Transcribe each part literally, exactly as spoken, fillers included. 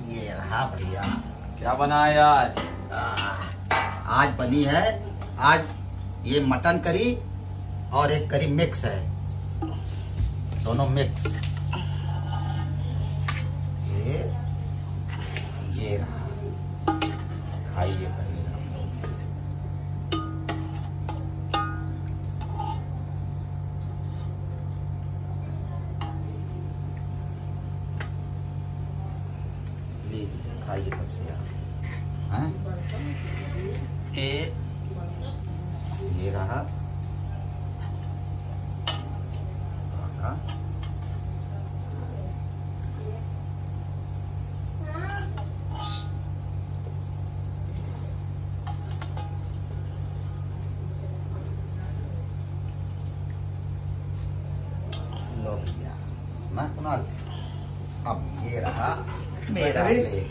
ये रहा भैया। क्या बनाया आज? आ, आज बनी है आज ये मटन करी और एक करी मिक्स है, दोनों मिक्स। ये ये रहा, खाइए पहले आप लोग। लीजिए खाइए तब से आप। हैं? ये ये रहा थोड़ा सा। लो भैया ना कुणाल, अब ये रहा मेरा प्लेट।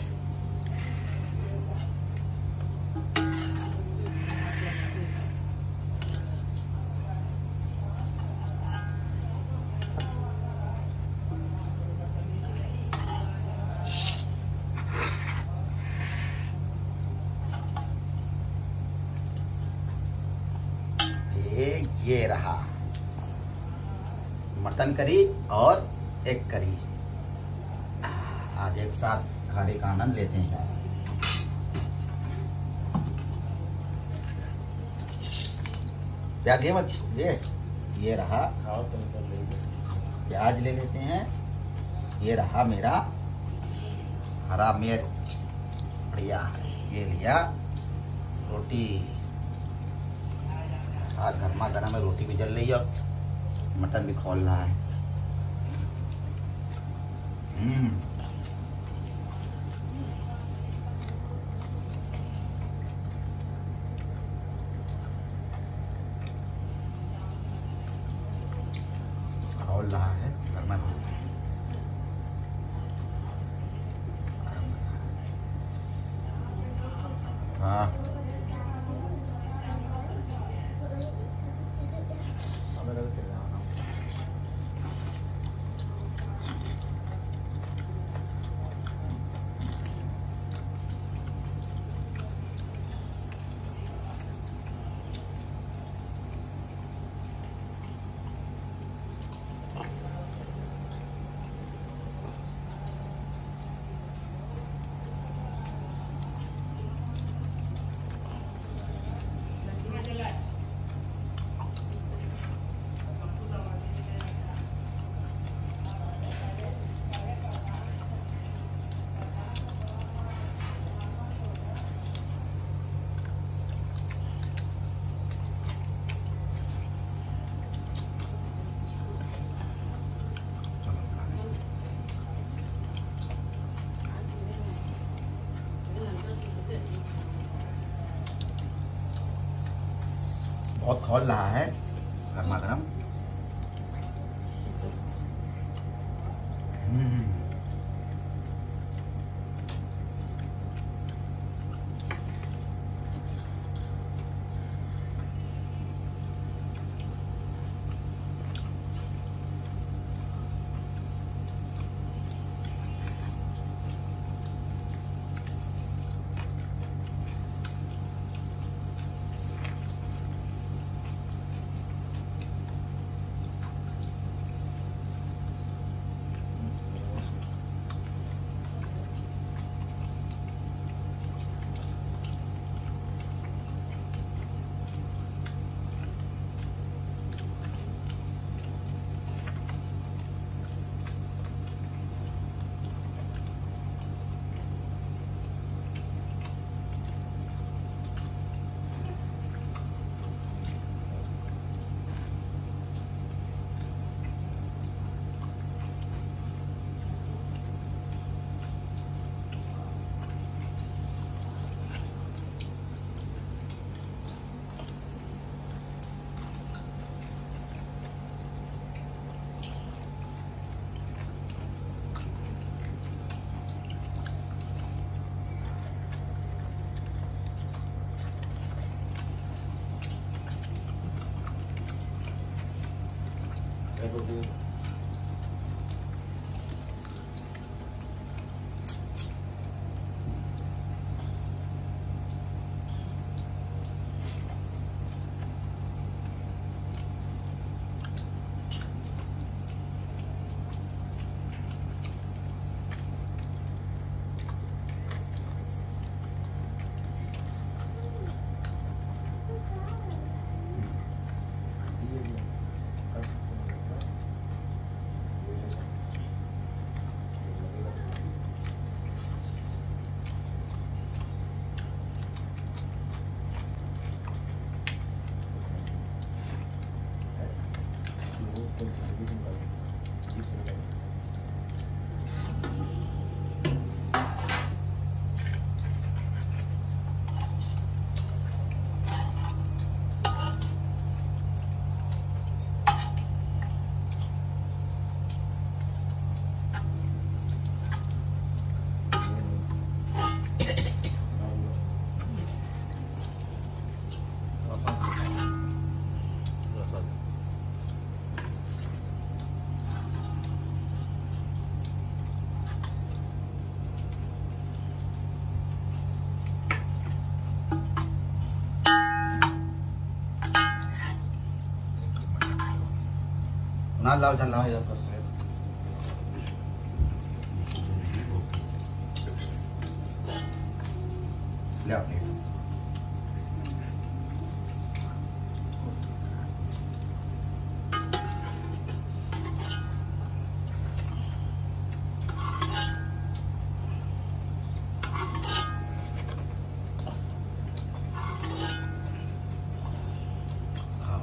ये रहा मटन करी और एक करी। आज एक साथ खाने का आनंद लेते हैं। प्याज ये मत ये ये रहा, प्याज ले लेते हैं। ये रहा मेरा हरा मिर्च, बढ़िया ये लिया। रोटी आज गर्मा गर्म में रोटी भी जल रही है, मटन भी खोल रहा है। हम्म खोल रहा है गर्मा गर्म। हाँ बहुत खोल रहा है गर्मा गर्म। हाँ लाओ जा लाओ। ले आओ प्लेट। खाओ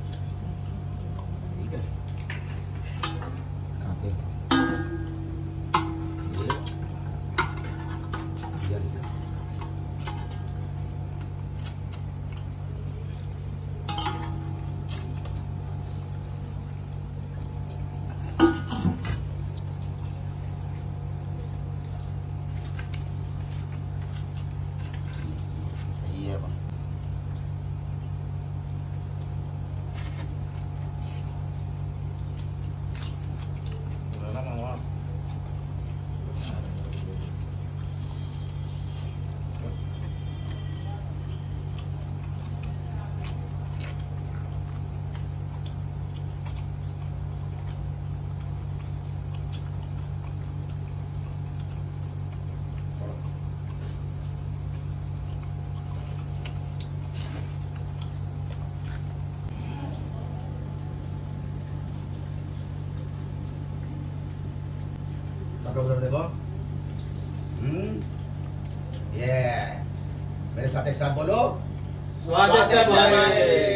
ठीक है। खाते हो ये ये लीजिए। सही है अब। सबका उधर देखो। हम्म ये मेरे साथ एक साथ बोलो। स्वागत है भाई।